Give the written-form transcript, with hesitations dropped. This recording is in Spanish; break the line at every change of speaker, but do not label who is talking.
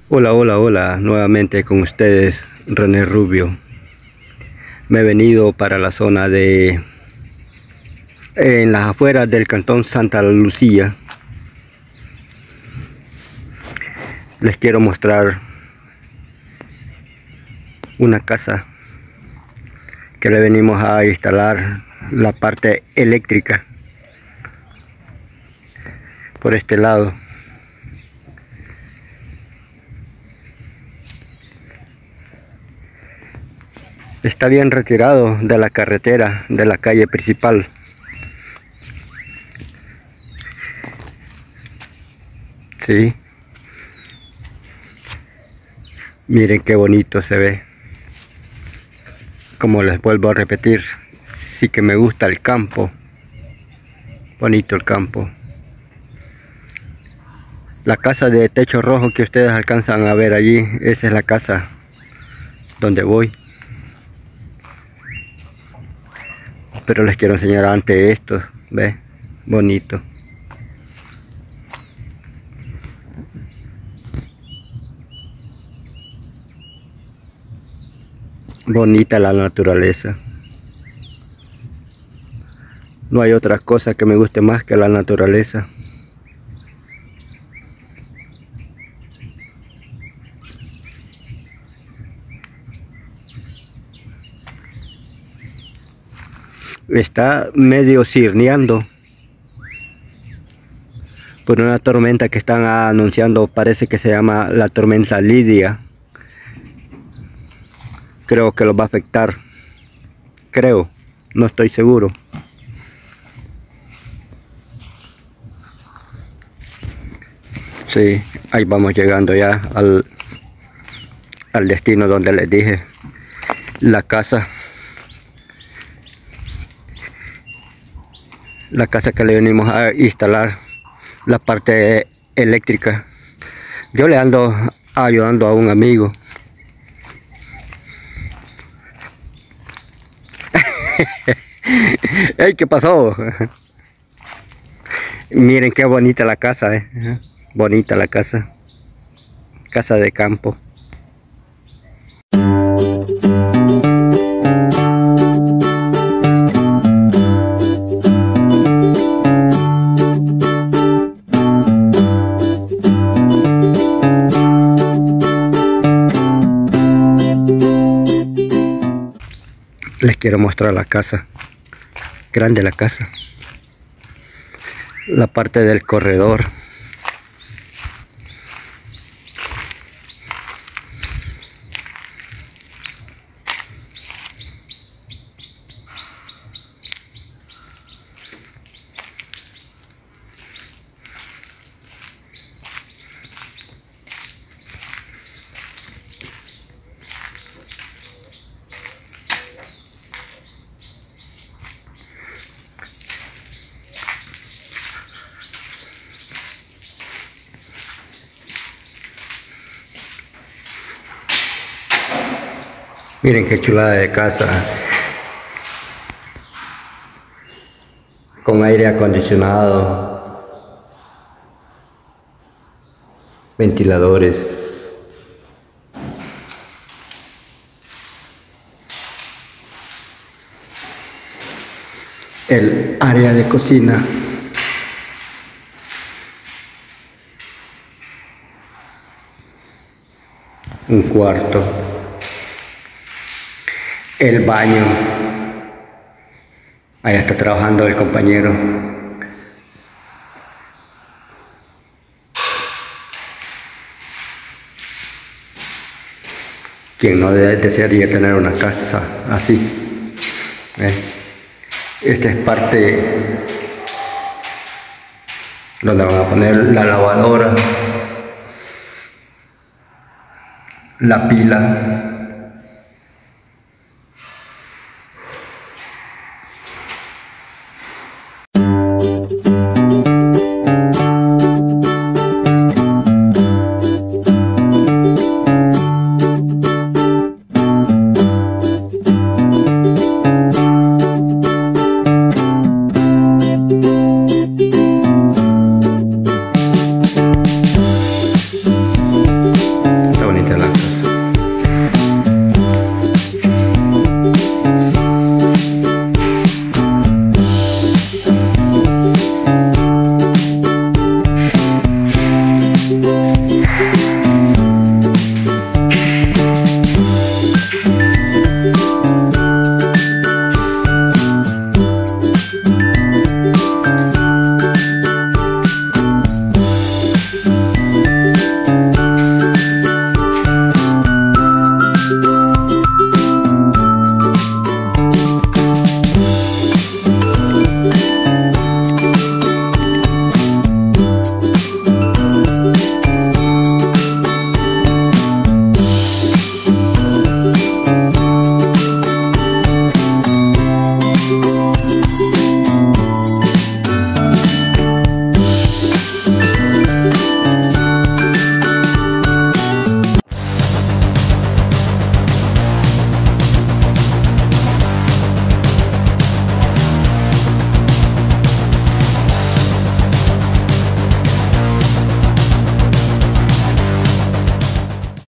Hola, hola, hola, nuevamente con ustedes, René Rubio. Me he venido para la zona en las afueras del cantón Santa Lucía. Les quiero mostrar una casa que le venimos a instalar la parte eléctrica por este lado. Está bien retirado de la carretera, de la calle principal. Sí. Miren qué bonito se ve. Como les vuelvo a repetir, sí que me gusta el campo. Bonito el campo. La casa de techo rojo que ustedes alcanzan a ver allí, esa es la casa donde voy. Pero les quiero enseñar antes esto, ¿ve? Bonito. Bonita la naturaleza. No hay otra cosa que me guste más que la naturaleza. Está medio cirneando por una tormenta que están anunciando, parece que se llama la tormenta Lidia. Creo que los va a afectar. Creo, no estoy seguro. Sí, ahí vamos llegando ya al destino donde les dije. La casa que le venimos a instalar, la parte eléctrica. Yo le ando ayudando a un amigo. ¡Ey! ¿Qué pasó? Miren qué bonita la casa, bonita la casa. Casa de campo. Les quiero mostrar la casa. Grande la casa. La parte del corredor. Miren qué chulada de casa, con aire acondicionado, ventiladores, el área de cocina, un cuarto, el baño. Allá está trabajando el compañero. ¿Quién no desearía tener una casa así? Esta es parte donde van a poner la lavadora, la pila.